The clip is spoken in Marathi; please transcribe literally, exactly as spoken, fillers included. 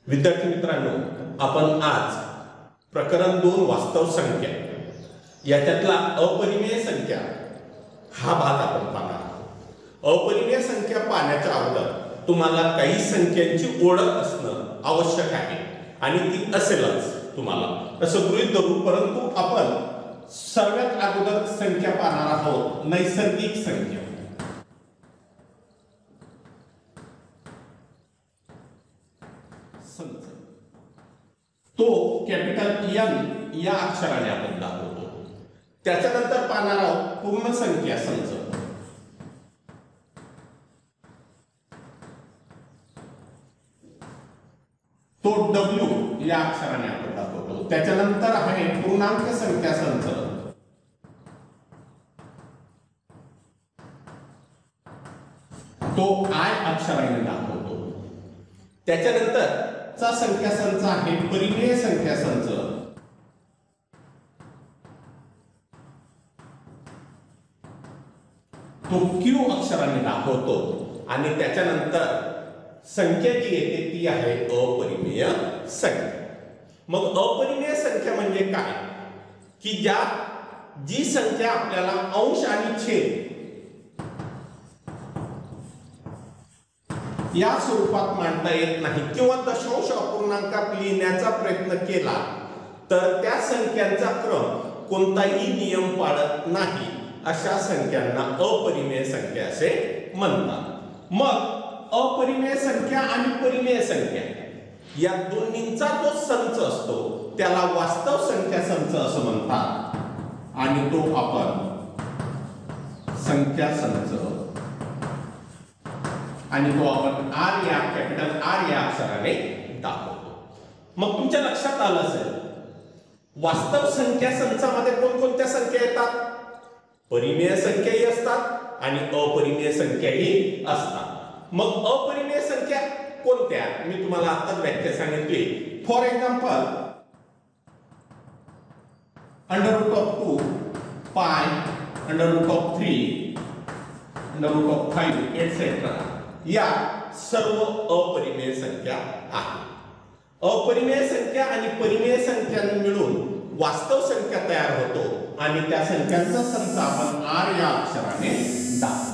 विद्यार्थी मित्रांनो, आपण आज प्रकरण दोन वास्तव संख्या याच्यातला अपरिमेय संख्या हा भाग आपण पाहणार आहोत। अपरिमेय संख्या पाहण्याच्या अगोदर तुम्हाला काही संख्यांची ओळख असणं आवश्यक आहे आणि ती असेलच तुम्हाला असं गृहीत धरू, परंतु आपण सर्वात अगोदर संख्या पाहणार आहोत नैसर्गिक संख्या। तो कॅपिटल एन या अक्षराने आपण दाखवतो। त्याच्यानंतर पाहणार आहोत पूर्ण संख्या संच। तो डब्ल्यू या अक्षराने आपण दाखवतो। त्याच्यानंतर आहे पूर्णांक संख्या संच। तो आय अक्षराने दाखवतो। त्याच्यानंतर चा संख्या संच आहे परिमेय संख्या संच। तो क्यू अक्षराने दाखवतो आणि त्याच्यानंतर संख्या जी येते ती आहे अपरिमेय संख्या। मग अपरिमेय संख्या म्हणजे काय की ज्या जी संख्या आपल्याला अंश आणि छेद या स्वरूपात मांडता येत नाही किंवा दशांश अपूर्णांकात लिहिण्याचा प्रयत्न केला तर त्या संख्यांचा क्रम कोणताही नियम पाळत नाही, अशा संख्यांना अपरिमेय संख्या असे म्हणतात। मग अपरिमेय संख्या आणि परिमेय संख्या या दोन्हींचा जो संच असतो त्याला वास्तव संख्या संच असं म्हणतात आणि तो आपण संख्या संच आणि तो आपण आर या कॅपिटल आर या अक्षराने दाखवतो। मग तुमच्या लक्षात आलं असेल वास्तव संख्या संचामध्ये कोणकोणत्या संख्या येतात? परिमेय संख्याही असतात आणि अपरिमेय संख्याही असतात। मग अपरिमेय संख्या कोणत्या मी तुम्हाला आताच व्याख्या सांगितली। For example under root of two, pi, under root of three, under root of five etcetera या सर्व अपरिमेय संख्या आहेत। अपरिमेय संख्या आणि परिमेय संख्या मिळून वास्तव संख्या तयार होतो आणि त्या संख्यांचा संच आपण आर या अक्षराने दाखवतो।